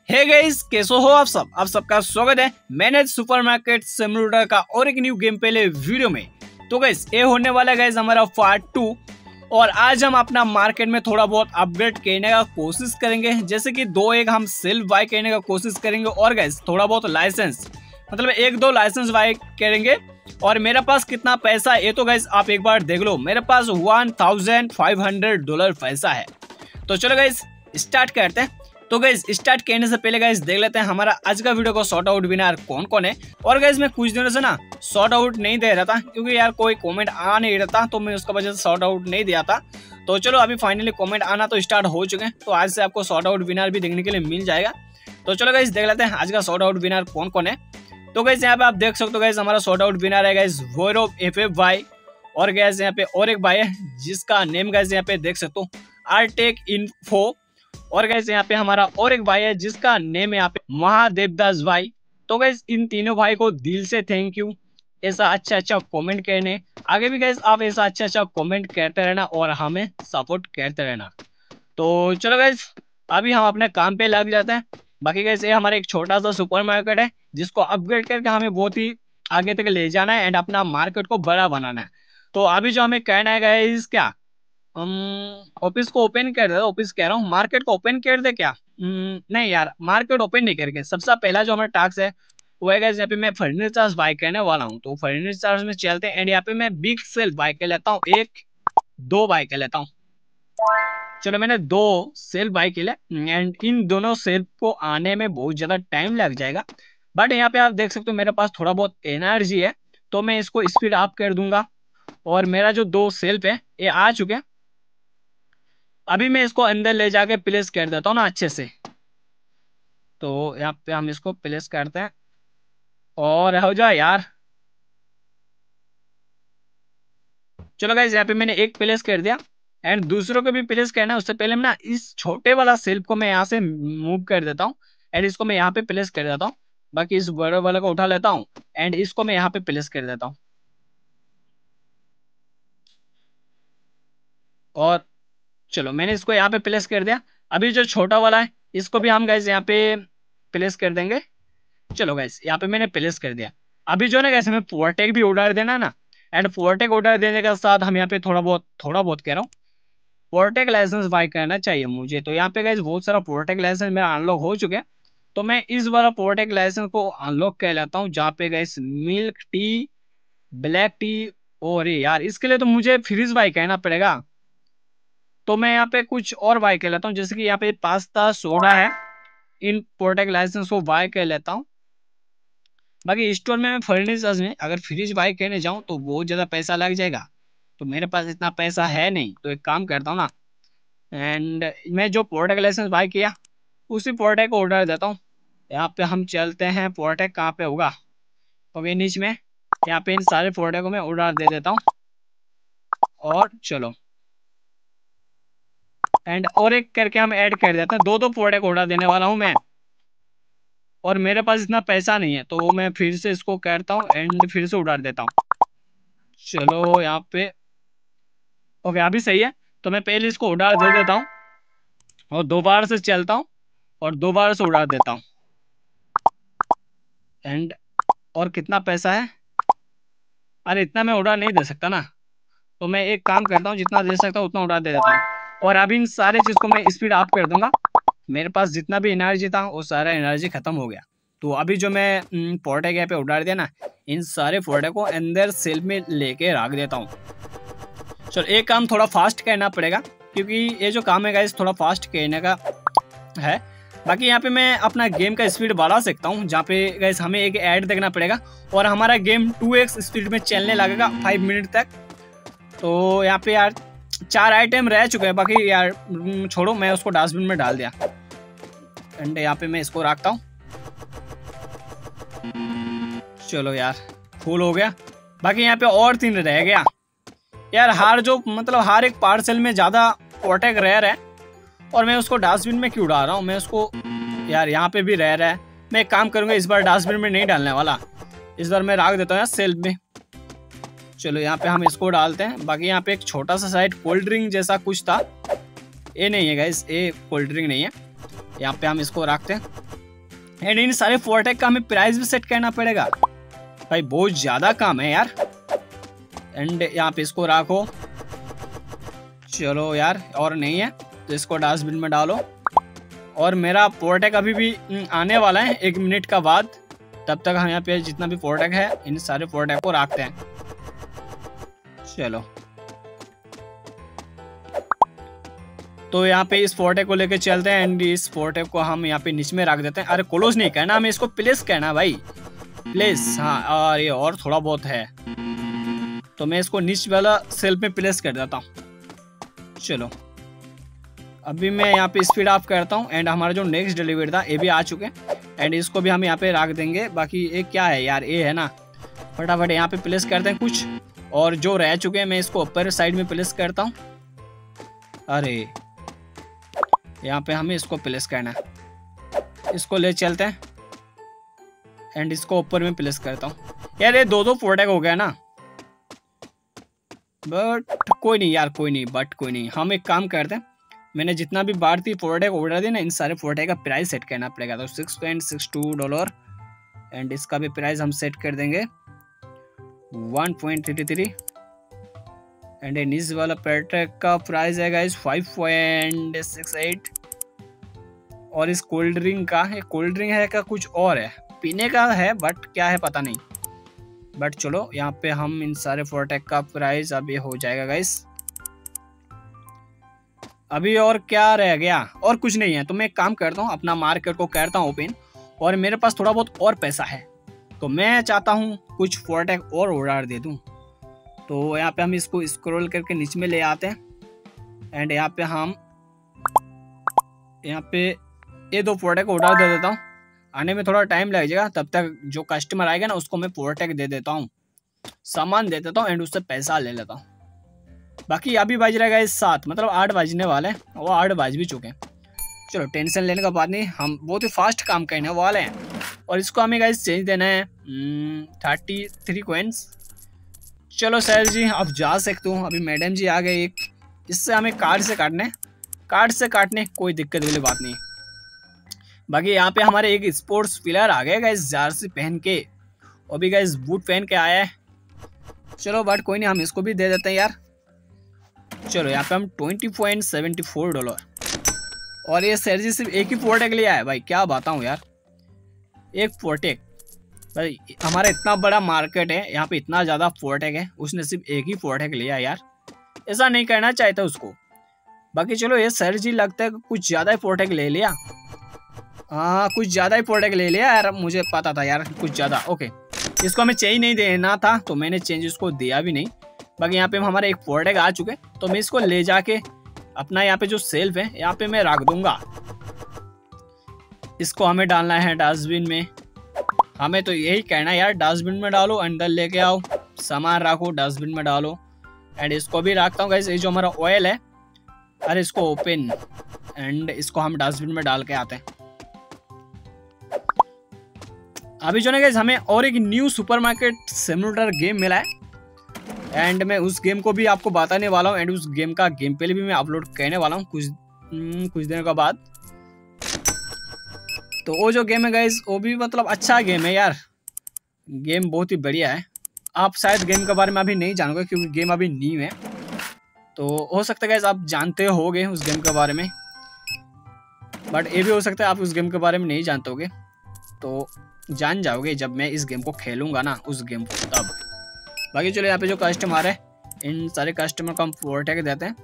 Hey guys, कैसे हो आप सब? आप सबका स्वागत है मैनेज सुपरमार्केट सिमुलेटर का और एक न्यू गेम प्ले वीडियो में। तो गाइस, ये होने वाला है गाइस हमारा पार्ट 2 और आज हम अपना मार्केट में थोड़ा बहुत अपग्रेड करने का कोशिश करेंगे। जैसे कि एक हम सेल्फ बाय करने का कोशिश करेंगे और गाइस थोड़ा बहुत लाइसेंस मतलब 1-2 लाइसेंस बाय करेंगे। और मेरे पास कितना पैसा है ये तो गाइस आप एक बार देख लो, मेरे पास $1500 पैसा है। तो चलो गाइस स्टार्ट करते हैं। तो गाइस स्टार्ट करने से पहले गाइस देख लेते हैं हमारा आज का वीडियो को शॉर्ट आउट विनर कौन कौन है। और गाइस मैं कुछ दिनों से ना शॉर्ट आउट नहीं दे रहा था क्योंकि यार कोई कमेंट आ नहीं रहा था, तो मैं उसका वजह से शॉर्ट आउट नहीं दिया था। तो चलो अभी फाइनली कमेंट आना तो स्टार्ट हो चुके हैं, तो आज से आपको शॉर्ट आउट विनर भी देखने के लिए मिल जाएगा। तो चलो गाइस देख लेते हैं आज का शॉर्ट आउट विनर कौन कौन है। तो गाइस यहाँ पे आप देख सकते हो गाइस हमारा शॉर्ट आउट विनर है गाइस वैरव FF भाई। और गाइस यहाँ पे और एक भाई है जिसका नेम गाइस यहाँ पे देख सकते हो आरटेक इन्फो। और गाइस यहाँ पे हमारा और एक भाई है जिसका नेम है यहाँ पे महादेवदास भाई। तो गाइस इन तीनों भाई को दिल से थैंक यू ऐसा अच्छा कमेंट करने। आगे भी गाइस आप ऐसा अच्छा कमेंट करते रहना और हमें सपोर्ट करते रहना। तो चलो गाइस अभी हम अपने काम पे लग जाते हैं। बाकी गाइस ये हमारा एक छोटा सा सुपरमार्केट है जिसको अपग्रेड करके हमें बहुत ही आगे तक ले जाना है एंड अपना मार्केट को बड़ा बनाना है। तो अभी जो हमें कहना है गाइस क्या ऑफिस को ओपन कर दे, ऑफिस कह रहा हूँ मार्केट को ओपन कर दे क्या? नहीं यार मार्केट ओपन नहीं करके सबसे पहला जो हमारा टास्क है वो है यहाँ पे मैं फर्नीचर्स बाय करने वाला हूँ। तो फर्नीचर्स में चलते हैं एंड यहाँ पे मैं बिग सेल बाय कर लेता हूँ, 1-2 बाय कर लेता हूँ। चलो मैंने 2 सेल बाय किया एंड इन दोनों सेल को आने में बहुत ज्यादा टाइम लग जाएगा। बट यहाँ पे आप देख सकते हो मेरे पास थोड़ा बहुत एनर्जी है तो मैं इसको स्पीड अप कर दूंगा। और मेरा जो 2 सेल्फ है ये आ चुके हैं। अभी मैं इसको अंदर ले जाके प्लेस कर देता हूँ ना अच्छे से। तो यहाँ पे हम इसको प्लेस करते हैं और हो जाए यार। चलो गाइस यहाँ पे मैंने एक प्लेस कर दिया एंड दूसरों को भी प्लेस करना है। उससे पहले मैं ना इस छोटे वाला सेल्फ को मैं यहाँ से मूव कर देता हूँ एंड इसको मैं यहाँ पे प्लेस कर देता हूँ। बाकी इस बड़े वाले को उठा लेता हूँ एंड इसको मैं यहाँ पे प्लेस कर देता हूँ। और चलो मैंने इसको यहाँ पे प्लेस कर दिया। अभी जो छोटा वाला है इसको भी हम गाइस यहाँ पे प्लेस कर देंगे। चलो गाइस यहाँ पे मैंने प्लेस कर दिया। अभी जो ना गाइस हमें पोरटेक भी ऑर्डर देना है ना एंड पोरटेक ऑर्डर देने के साथ हम यहाँ पे थोड़ा बहुत कह रहा हूँ पोरटेक लाइसेंस बाय करना चाहिए मुझे। तो यहाँ पे गाइस बहुत सारा पोरटेक लाइसेंस मेरा अनलॉक हो चुके हैं। तो मैं इस वाला पोरटेक लाइसेंस को अनलॉक कर लेता हूँ जहाँ पे guys milk tea, black tea. और यार इसके लिए तो मुझे फ्रीज बाय करना पड़ेगा। तो मैं यहाँ पे कुछ और बाय कर लेता हूँ जैसे कि यहाँ पे पास्ता सोडा है, इन पोरटेक लाइसेंस को बाय कर लेता हूँ। बाकी स्टोर में मैं फर्नीचर्स में अगर फ्रिज बाय करने जाऊँ तो बहुत ज़्यादा पैसा लग जाएगा। तो मेरे पास इतना पैसा है नहीं, तो एक काम करता हूँ ना एंड मैं जो पोरटेक लाइसेंस बाय किया उसी पोरटेक को ऑर्डर देता हूँ। यहाँ पे हम चलते हैं, पोरटेक कहाँ पे होगा तो ये नीचे में यहाँ पे इन सारे पोरटेक को मैं ऑर्डर दे देता हूँ। और चलो एंड और एक करके हम ऐड कर देते हैं, 2 पोरटेक ऑर्डर देने वाला हूँ मैं। और मेरे पास इतना पैसा नहीं है तो मैं फिर से इसको करता हूँ एंड फिर से उड़ा देता हूँ। चलो यहाँ पे ओके अभी सही है। तो मैं पहले इसको उड़ा दे देता हूँ और दोबारा से चलता हूँ और दोबारा से उड़ा देता हूँ एंड और कितना पैसा है? अरे इतना मैं उड़ा नहीं दे सकता ना, तो मैं एक काम करता हूँ जितना दे सकता हूँ उतना उड़ा दे देता हूँ। और अभी इन सारे चीज़ को मैं स्पीड अप कर दूंगा। मेरे पास जितना भी एनर्जी था वो सारा एनर्जी खत्म हो गया। तो अभी जो मैं पोरटेक यहाँ पे उड़ा दिया ना, इन सारे पोरटेक को अंदर सेल में लेके रख देता हूँ। चलो एक काम थोड़ा फास्ट करना पड़ेगा क्योंकि ये जो काम है गाइस थोड़ा फास्ट करने का है। बाकी यहाँ पे मैं अपना गेम का स्पीड बढ़ा सकता हूँ जहाँ पे गाइस हमें एक ऐड देखना पड़ेगा और हमारा गेम 2x स्पीड में चलने लगेगा 5 मिनट तक। तो यहाँ पे यार 4 आइटम रह चुके हैं, बाकी यार छोड़ो मैं उसको डस्टबिन में डाल दिया एंड यहाँ पे मैं इसको रखता हूँ। चलो यार फुल हो गया। बाकी यहाँ पे और 3 रह गया यार। हर एक पार्सल में ज़्यादा पोरटेक रह रहा है और मैं उसको डस्टबिन में क्यों डाल रहा हूँ? मैं उसको यार यहाँ पे भी रह रहा है। मैं एक काम करूँगा इस बार डस्टबिन में नहीं डालने वाला, इस बार मैं रख देता हूँ यार सेल्फ में। चलो यहाँ पे हम इसको डालते हैं। बाकी यहाँ पे एक छोटा सा साइड कोल्ड ड्रिंक जैसा कुछ था, ये नहीं है गाइस, ये कोल्ड ड्रिंक नहीं है। यहाँ पे हम इसको रखते हैं एंड इन सारे फोर्टेक का हमें प्राइस भी सेट करना पड़ेगा भाई, बहुत ज्यादा काम है यार। एंड यहाँ पे इसको रखो, चलो यार, और नहीं है तो इसको डस्टबिन में डालो। और मेरा फोर्टेक अभी भी आने वाला है 1 मिनट का बाद, तब तक हम यहाँ पे जितना भी फोर्टेक है इन सारे फोर्टेक को रखते हैं। चलो तो यहाँ पे इस फोर्टेक को लेके चलते हैं एंड इस फोर्टेक को हम यहाँ पे नीचे में रख देते हैं। अरे क्लोज नहीं करना, हमें इसको प्लेस करना भाई, प्लेस। हाँ, और ये और थोड़ा बहुत है तो मैं इसको नीचे वाला सेल पे प्लेस कर देता हूँ। चलो अभी मैं यहाँ पे स्पीड ऑफ करता हूँ एंड हमारा जो नेक्स्ट डिलीवरी था ये भी आ चुके हैं एंड इसको भी हम यहाँ पे रख देंगे। बाकी ये क्या है यार, ये है ना, फटाफट यहाँ पे प्लेस करते हैं कुछ। और जो रह चुके हैं मैं इसको ऊपर साइड में प्लेस करता हूँ। अरे यहाँ पे हमें इसको प्लेस करना है, इसको ले चलते हैं एंड इसको ऊपर में प्लेस करता हूँ। यार ये 2-2 फोर्टेक हो गया ना, बट कोई नहीं यार, कोई नहीं। हम एक काम करते हैं, मैंने जितना भी भारतीय फोर्टेक ऑर्डर दिया ना, इन सारे फोर्टेक का प्राइस सेट करना पड़ेगा। तो $6.62 एंड इसका भी प्राइस हम सेट कर देंगे 1.33 एंड इस वाला फोर्टेक का प्राइस है गाइस 5.68। और इस कोल्ड ड्रिंक का, ये कोल्ड ड्रिंक है का कुछ और है, पीने का है बट क्या है पता नहीं। बट चलो यहाँ पे हम इन सारे फोर्टेक का प्राइस अब ये हो जाएगा गाइस। अभी और क्या रह गया, और कुछ नहीं है। तो मैं एक काम करता हूँ, अपना मार्केट को करता हूँ ओपन, और मेरे पास थोड़ा बहुत और पैसा है तो मैं चाहता हूँ कुछ फोर्टेक और ऑर्डर दे दूँ। तो यहाँ पे हम इसको स्क्रॉल करके नीचे में ले आते हैं एंड यहाँ पे हम ये 2 फोर्टेक ऑर्डर दे देता हूँ। आने में थोड़ा टाइम लग जाएगा, तब तक जो कस्टमर आएगा ना उसको मैं फोर्टेक दे देता हूँ, सामान दे देता हूँ एंड उससे पैसा ले लेता हूँ। बाकी अभी बज रहा है 7, मतलब 8 बजने वाले हैं, वो 8 बज भी चुके हैं। चलो टेंशन लेने का बात नहीं, हम बहुत ही फास्ट काम करने वाले हैं। और इसको हमें गाइस चेंज देना है 33 कॉइन्स। चलो सर जी अब जा सकते हो, अभी मैडम जी आ गए एक, इससे हमें कार्ड से काटने कोई दिक्कत वाली बात नहीं। बाकी यहाँ पे हमारे एक स्पोर्ट्स प्लेयर आ गए गाइस जर्सी पहन के, और भी गाइस बूट पहन के आया है। चलो बट कोई नहीं, हम इसको भी दे देते हैं यार। चलो यहाँ पे हम $20.74 और ये सर जी सिर्फ एक ही फोर्टेक लिया है भाई, क्या बताऊँ यार, एक फोर्टेक भाई। हमारा इतना बड़ा मार्केट है, यहाँ पे इतना ज़्यादा फोर्टेक है, उसने सिर्फ एक ही फोर्टेक लिया यार, ऐसा नहीं करना चाहता उसको। बाकी चलो ये सर जी लगता है कुछ ज़्यादा ही फोर्टेक ले लिया, हाँ कुछ ज़्यादा ही फोर्टेक ले लिया यार, मुझे पता था यार कुछ ज़्यादा। ओके इसको हमें चेंज नहीं देना था तो मैंने चेंज इसको दिया भी नहीं। बाकी यहाँ पे हमारे एक फोर्टेक आ चुके तो मैं इसको ले जाके अपना यहाँ पे जो सेल्फ है यहाँ पे मैं रख दूंगा। इसको हमें डालना है डस्टबिन में, हमें तो यही कहना है यार, डस्टबिन में डालो, अंदर लेके आओ, सामान रखो, डस्टबिन में डालो। एंड इसको भी रखता हूँ गाइस, ये जो हमारा ऑयल है, अरे इसको ओपन एंड इसको हम डस्टबिन में डाल के आते हैं। अभी जो है गाइस हमें और एक न्यू सुपरमार्केट सिमुलेटर गेम मिला है एंड मैं उस गेम को भी आपको बताने वाला हूँ एंड उस गेम का गेम प्ले भी मैं अपलोड करने वाला हूँ कुछ दिनों के बाद। तो वो जो गेम है गाइस वो भी मतलब अच्छा गेम है यार, गेम बहुत ही बढ़िया है। आप शायद गेम के बारे में अभी नहीं जानोगे क्योंकि गेम अभी न्यू है, तो हो सकता है गाइस आप जानते होगे उस गेम के बारे में, बट ये भी हो सकता है आप उस गेम के बारे में नहीं जानते होगे, तो जान जाओगे जब मैं इस गेम को खेलूंगा ना उस गेम को तब। बाकी चलो यहाँ पे जो कस्टमर है इन सारे कस्टमर को हम फोर्टेक देते हैं।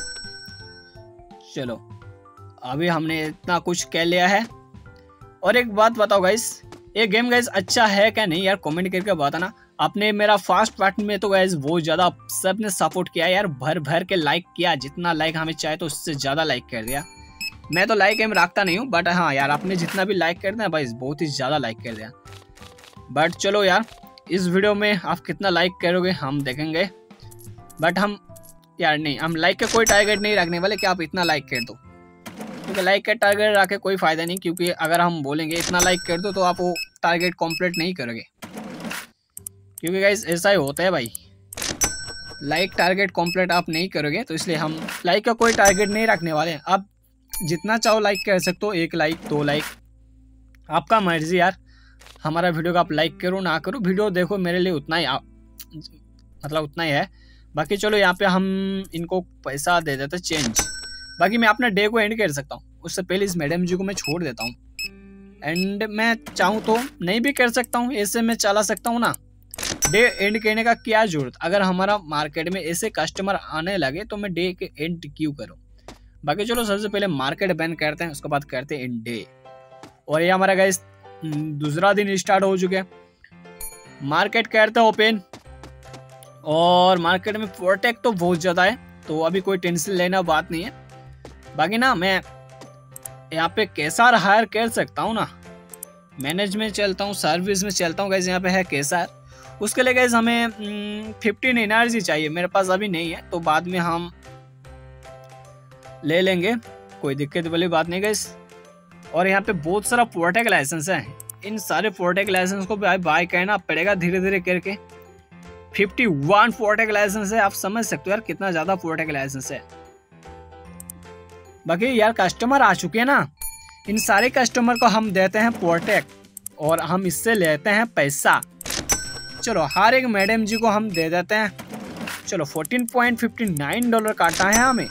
चलो अभी हमने इतना कुछ कह लिया है। और एक बात बताओ गाइस, ये गेम गाइस अच्छा है क्या नहीं यार, कमेंट करके बताना। आपने मेरा फर्स्ट पार्ट में तो गाइस बहुत ज़्यादा सबने सपोर्ट किया यार, भर भर के लाइक किया, जितना लाइक हमें चाहे तो उससे ज़्यादा लाइक कर दिया। मैं तो लाइक एम रखता नहीं हूँ बट हाँ यार आपने जितना भी लाइक कर दिया भाई बहुत ही ज़्यादा लाइक कर दिया। बट चलो यार इस वीडियो में आप कितना लाइक करोगे हम देखेंगे, बट हम यार नहीं, हम लाइक का कोई टारगेट नहीं रखने वाले कि आप इतना लाइक कर दो, क्योंकि लाइक का टारगेट रखे कोई फ़ायदा नहीं, क्योंकि अगर हम बोलेंगे इतना लाइक कर दो तो आप वो टारगेट कंप्लीट नहीं करोगे, क्योंकि गाइस ऐसा ही होता है भाई, लाइक टारगेट कंप्लीट आप नहीं करोगे, तो इसलिए हम लाइक का कोई टारगेट नहीं रखने वाले। आप जितना चाहो लाइक कर सकते हो, 1 लाइक 2 लाइक आपका मर्जी यार, हमारा वीडियो को आप लाइक करो ना करो, वीडियो देखो, मेरे लिए उतना ही मतलब उतना ही है। बाकी चलो यहाँ पे हम इनको पैसा दे देते चेंज। बाकी मैं अपना डे को एंड कर सकता हूँ, उससे पहले इस मैडम जी को मैं छोड़ देता हूँ। एंड मैं चाहूँ तो नहीं भी कर सकता हूँ, ऐसे मैं चला सकता हूँ ना। डे एंड करने का क्या जरूरत, अगर हमारा मार्केट में ऐसे कस्टमर आने लगे तो मैं डे के एंड क्यों करूँ। बाकी चलो सबसे पहले मार्केट बैन करते हैं, उसके बाद करते हैं एंड डे। और ये हमारा गाइस दूसरा दिन स्टार्ट हो चुके हैं। मार्केट करते हैं ओपन, और मार्केट में प्रोटेक्ट तो बहुत ज़्यादा है, तो अभी कोई टेंशन लेना बात नहीं है। बाकी ना मैं यहाँ पे केसार हायर कर सकता हूँ ना, मैनेज में चलता हूँ, सर्विस में चलता हूँ गाइस। यहाँ पे है केसार, उसके लिए गाइस हमें 15 एनर्जी चाहिए, मेरे पास अभी नहीं है, तो बाद में हम ले लेंगे, कोई दिक्कत वाली बात नहीं गाइस। और यहाँ पे बहुत सारा प्रोटेक्ट लाइसेंस है, इन सारे प्रोटेक्ट लाइसेंस को बाय करना पड़ेगा धीरे धीरे करके। 51 प्रोटेक्ट लाइसेंस है, आप समझ सकते हो यार कितना ज्यादा प्रोटेक्ट लाइसेंस है। बाकी यार कस्टमर आ चुके हैं ना, इन सारे कस्टमर को हम देते हैं प्रोटेक्ट और हम इससे लेते हैं पैसा। चलो हर एक मैडम जी को हम दे देते हैं। चलो $14.59 काटा है हमें।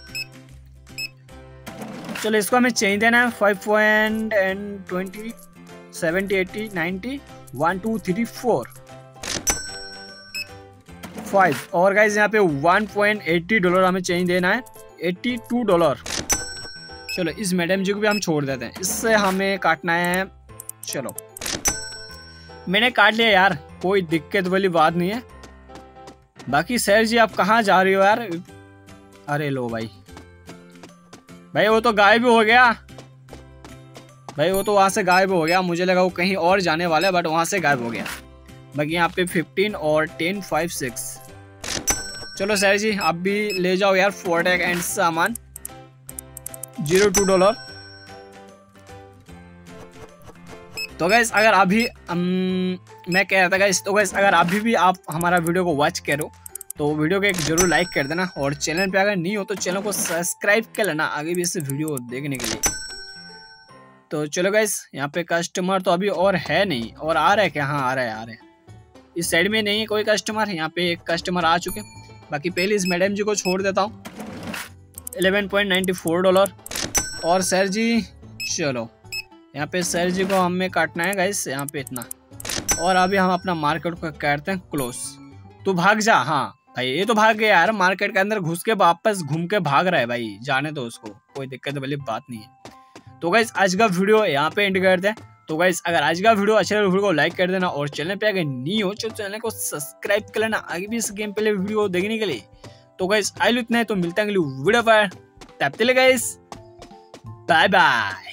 चलो इसको हमें चेंज देना है 5.20 70 80 90 1 2 3 4 5। और गाइज यहाँ पे $1.80 हमें चेंज देना है, $82। चलो इस मैडम जी को भी हम छोड़ देते हैं, इससे हमें काटना है। चलो मैंने काट लिया यार, कोई दिक्कत वाली बात नहीं है। बाकी सर जी आप कहाँ जा रही हो यार। अरे लो भाई, भाई वो तो गायब हो गया, भाई वो तो वहां से गायब हो गया, मुझे लगा वो कहीं और जाने वाला है, बट वहां से गायब हो गया। बाकी यहाँ पे 15 और 10 5 6। चलो सर जी आप भी ले जाओ यार प्रोटेक्ट एंड सामान, $02। तो गाइस अगर अभी मैं कह रहा था गाइस, तो गाइस अगर अभी भी आप हमारा वीडियो को वॉच करो तो वीडियो को एक जरूर लाइक कर देना, और चैनल पे अगर नहीं हो तो चैनल को सब्सक्राइब कर लेना आगे भी इस वीडियो देखने के लिए। तो चलो गाइस यहाँ पे कस्टमर तो अभी और है नहीं, और आ रहा है क्या, हाँ आ रहा है। इस साइड में नहीं है कोई कस्टमर, यहाँ पे एक कस्टमर आ चुके। बाकी पहले इस मैडम जी को छोड़ देता हूँ, $11.94। और सर जी चलो यहाँ पे सर जी को हमें काटना है गाइस, यहाँ पे इतना। और अभी हम अपना मार्केट को करते हैं क्लोज। तू भाग जा, हाँ भाई ये तो भाग गया यार, मार्केट के अंदर घुस के वापस घूम के भाग रहा है भाई, जाने दो उसको, कोई दिक्कत वाली बात नहीं है। तो गाइस आज का वीडियो यहाँ पे एंड करते हैं। तो गाइस अगर आज का वीडियो अच्छा लगे वीडियो को लाइक कर देना, और चैनल पे अगर नहीं हो तो चैनल को सब्सक्राइब कर लेना आगे भी इस गेम प्ले वीडियो देखने के लिए। तो गाइस आई इतना है, तो मिलता है अगली वीडियो पर, तब तक गाइस बाय बाय।